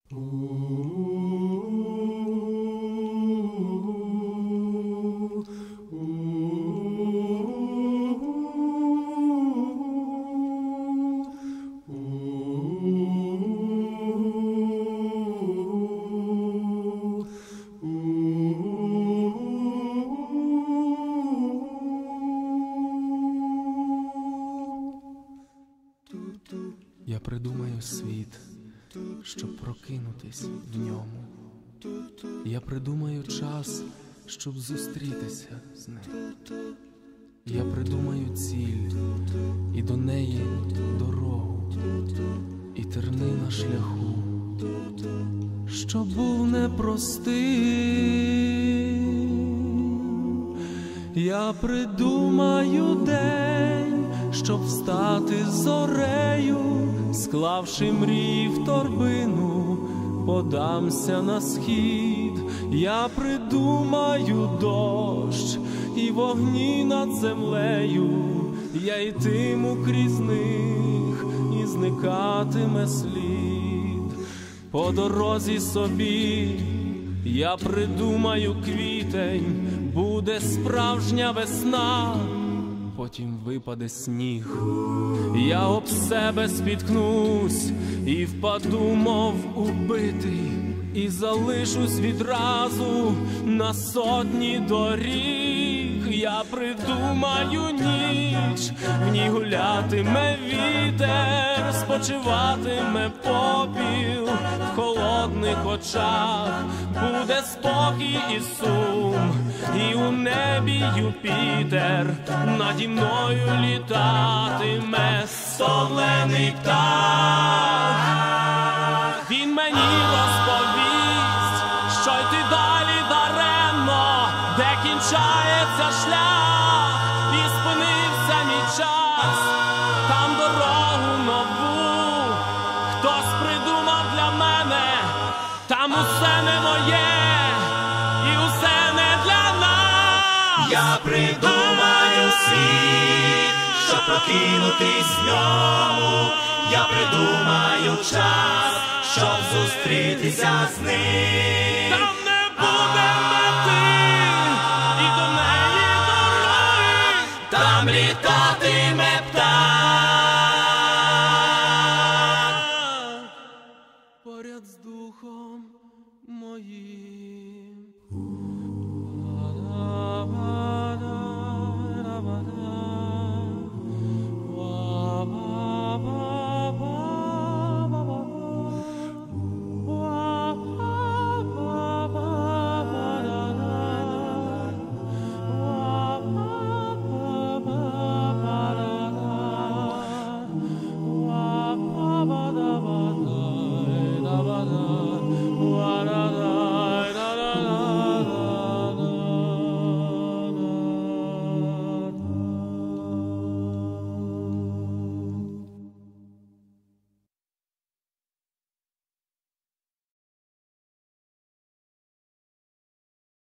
Я придумаю світ, щоб прокинутись в ньому. Я придумаю час, щоб зустрітися з ним. Я придумаю ціль і до неї дорогу, і терни на шляху, що був непростим. Я придумаю день, щоб встати зорею, склавши мрії в торбину, подамся на схід. Я придумаю дощ і вогні над землею, я йтиму крізь них, і зникатиме слід. По дорозі собі я придумаю квітень, буде справжня весна, потім випаде сніг. Я об себе спіткнусь і впаду, мов убитий, і залишусь відразу на сотні доріг. Я придумаю ніч, в ній гулятиме вітер, спочиватиме попіл, в холодних очах буде спокій і сум, і у небі Юпітер наді мною літатиме солений птах. Він мені розповість, що йти далі даремно, де кінчається шлях, і спинився мій час. Там дорогу нову хтось придумав для мене, там усе не моє і усе не для нас. Я придумаю світ, щоб прокинутись в ньому. Я придумаю час, щоб зустрітися з ним. Там не буде мети і до неї дороги, Там літатиме птах поряд з духом моїм.